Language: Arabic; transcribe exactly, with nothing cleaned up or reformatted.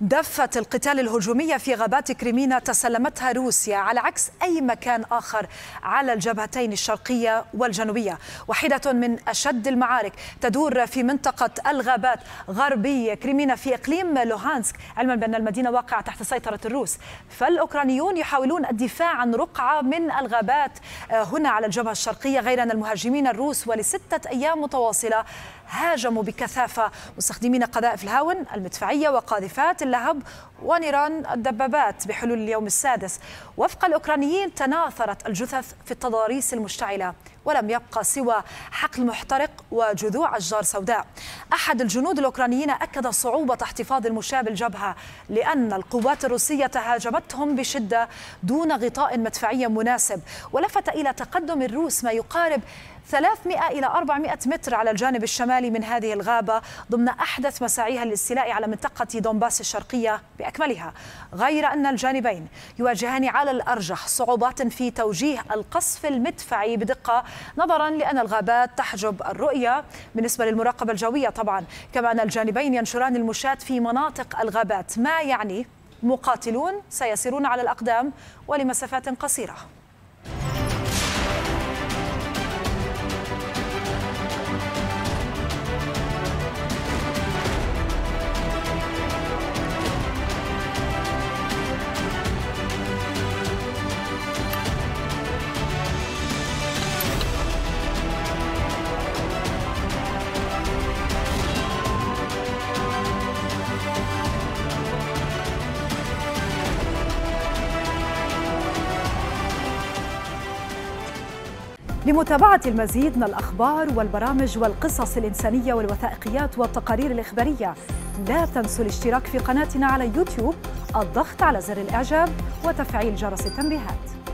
دفة القتال الهجومية في غابات كريمينا تسلمتها روسيا على عكس أي مكان آخر على الجبهتين الشرقية والجنوبية. واحدة من أشد المعارك تدور في منطقة الغابات غربي كريمينا في إقليم لوهانسك، علما بأن المدينة واقعة تحت سيطرة الروس. فالأوكرانيون يحاولون الدفاع عن رقعة من الغابات هنا على الجبهة الشرقية، غير أن المهاجمين الروس ولستة أيام متواصلة هاجموا بكثافة مستخدمين قذائف الهاون المدفعية وقاذفات اللهب ونيران الدبابات بحلول اليوم السادس. وفق الأوكرانيين تناثرت الجثث في التضاريس المشتعلة ولم يبقى سوى حقل محترق وجذوع أشجار سوداء. أحد الجنود الأوكرانيين أكد صعوبة احتفاظ المشاة بالجبهة لأن القوات الروسية هاجمتهم بشدة دون غطاء مدفعي مناسب، ولفت إلى تقدم الروس ما يقارب ثلاثمئة إلى أربعمئة متر على الجانب الشمالي من هذه الغابة ضمن أحدث مساعيها للاستيلاء على منطقة دونباس الشرقية بأكملها، غير أن الجانبين يواجهان على الأرجح صعوبات في توجيه القصف المدفعي بدقة، نظرا لأن الغابات تحجب الرؤية بالنسبة للمراقبة الجوية طبعا، كما أن الجانبين ينشران المشاة في مناطق الغابات، ما يعني مقاتلون سيسيرون على الأقدام ولمسافات قصيرة. لمتابعة المزيد من الأخبار والبرامج والقصص الإنسانية والوثائقيات والتقارير الإخبارية، لا تنسوا الاشتراك في قناتنا على يوتيوب، الضغط على زر الإعجاب وتفعيل جرس التنبيهات.